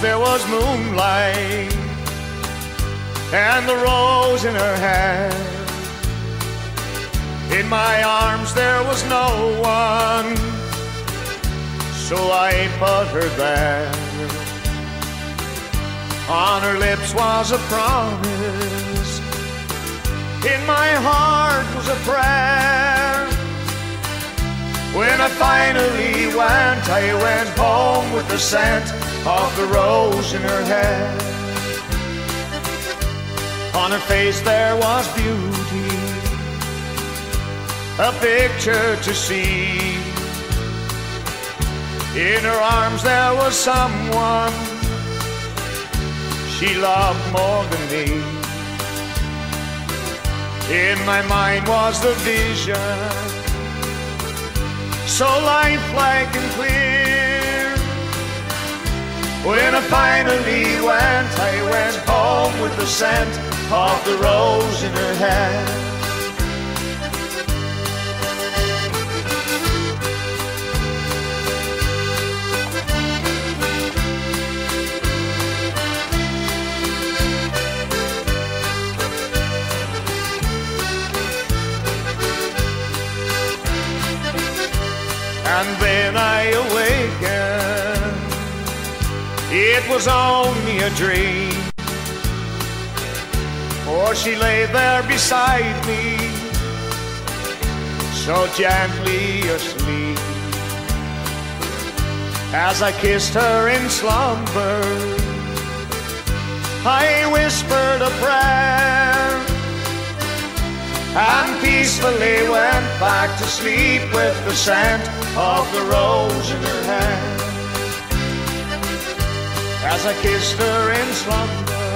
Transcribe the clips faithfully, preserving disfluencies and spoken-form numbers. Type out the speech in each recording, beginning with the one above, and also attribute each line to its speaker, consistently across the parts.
Speaker 1: there was moonlight and the rose in her hair. In my arms there was no one, so I put her there. On her lips was a promise, in my heart was a prayer. When I finally went, I went home with the scent of the rose in her hair. On her face there was beauty, a picture to see. In her arms there was someone she loved more than me. In my mind was the vision, so lifelike and clear. When I finally went, I went home with the scent of the rose in her hair. And then I awakened, it was only a dream, for she lay there beside me, so gently asleep. As I kissed her in slumber, I whispered a prayer, and peacefully went back to sleep with the scent of the rose in her hair. As I kissed her in slumber,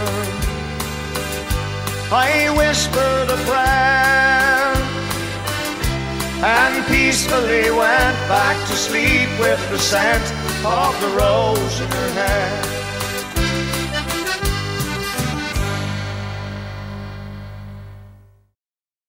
Speaker 1: I whispered a prayer, and peacefully went back to sleep with the scent of the rose in her hair.